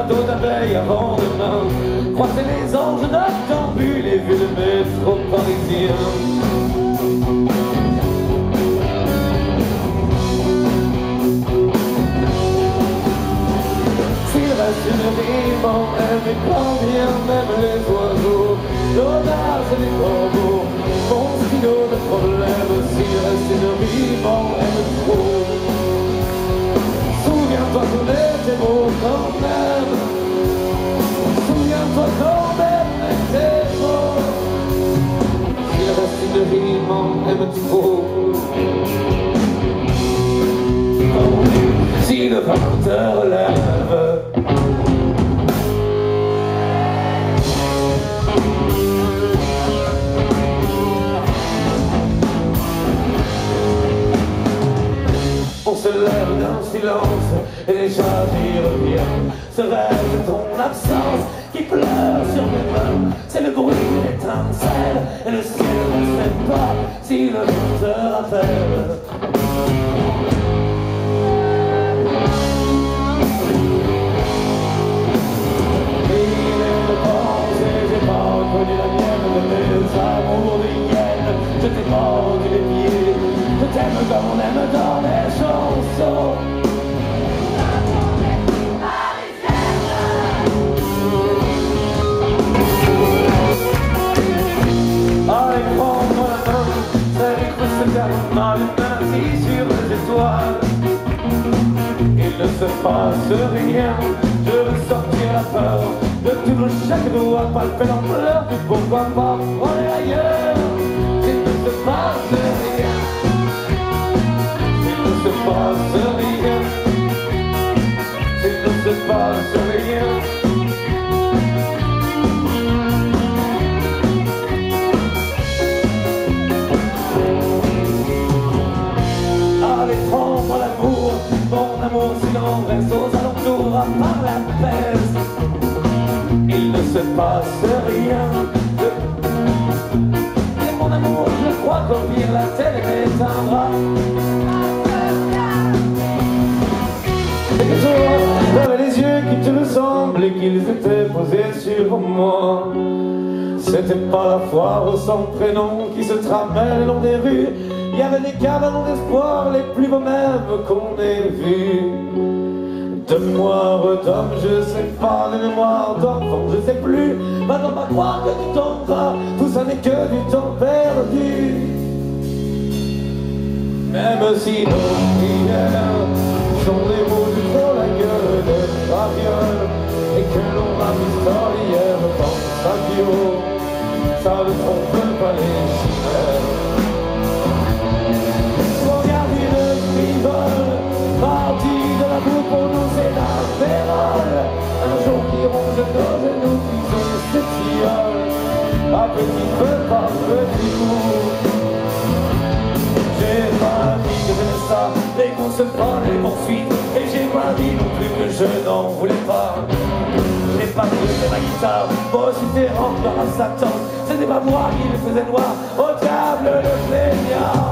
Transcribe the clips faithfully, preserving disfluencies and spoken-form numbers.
bateau d'abeilles avant demain. Croiser les anges noctambules et vu le métro parisien. S'il reste une rime en même et quand bien même les oiseaux, l'audace des corbeaux, mon stylo de problème. S'il reste une rime en même trop, souviens-toi qu'on était beau quand même. Souviens-toi quand même était beau. S'il reste une rime en même trop, si le vingt heures lève, on se lève d'un silence et déjà j'y reviens. Ce rêve de ton absence qui pleure sur mes mains, c'est le bruit d'une étincelle et le ciel ne sait pas si le vent te rappelle. Connu la mienne de mes amours d'hyène. Je t'ai mordu les pieds, je t'aime comme on aime dans les chansons. Allez, prends-moi la main, c'est les coups se terminent mal, assis sur les étoiles. Il ne se passe rien, je veux sortir la peur de tout chaque doigt, palper l'ampleur du pourquoi pas, on est ailleurs. Il ne se passe rien, il ne se passe rien, il ne se passe rien. Allez, prends-moi l'amour, mon amour, sinon reste aux alentours, à part la peste. Il ne se passe rien de... Et mon amour, je crois qu'au pire la télé m'éteindra. Et que jour, j'avais les yeux qui te ressemblent et qu'ils étaient posés sur moi. C'était pas la foire sans prénom qui se tramait le long des rues. Il y avait des cabanons d'espoir, les plus beaux mêmes qu'on ait vus. De mémoire d'homme, je sais pas, de mémoire d'enfant, je sais plus. Maintenant, pas croire que tu t'en vas, tout ça n'est que du temps perdu. Même si nos prières sont les mots du fond, la gueule de raviole, et que l'on a mis hier dans sa bio, ça ne trompe pas les chimères. Regarde une frivole, parti de la boue pour nous c'est la férole. Un jour qui ronge nos genoux, qui sont ces filleuls, à petit feu par petit coup. J'ai pas dit que j'aimais ça, les qu'on se prend les poursuites, et j'ai pas dit non plus que je n'en voulais pas. J'ai pas dit que ma guitare, moi aussi t'es encore à Satan. C'était pas moi qui le faisais noir, au diable le plaignard.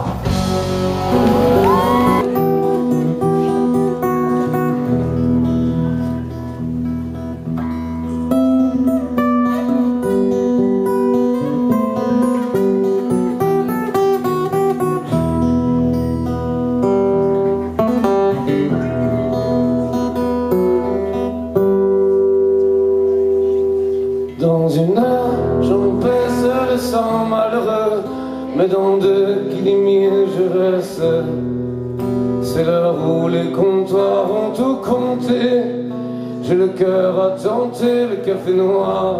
Dans une heure, j'en pèse le sang malheureux, mais dans deux qui miens je reste. C'est l'heure où les comptoirs ont tout compté. J'ai le cœur à tenter le café noir.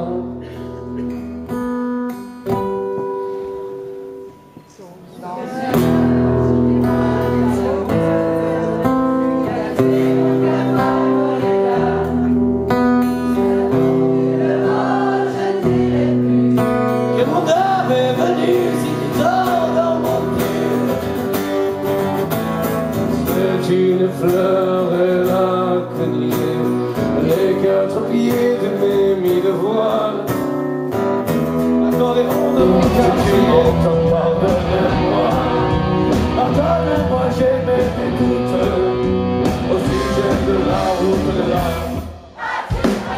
Une fleur et la cognier, les quatre pieds de mes mille voiles. Accordéon de mon quartier, pardonnez-moi, pardonnez-moi, j'ai mes doutes au sujet de la route de la...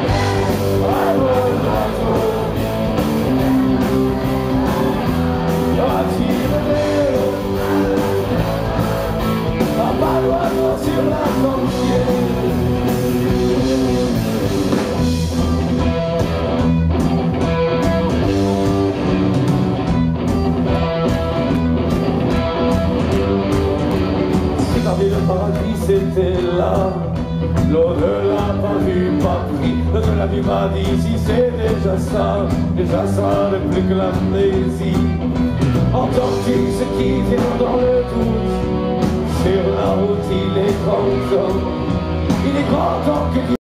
Le de la vie m'a dit si c'est déjà ça, déjà ça de plus que l'amnésie. Entends-tu ce qui vient dans le doute? Sur la route il est grand temps, il est grand temps que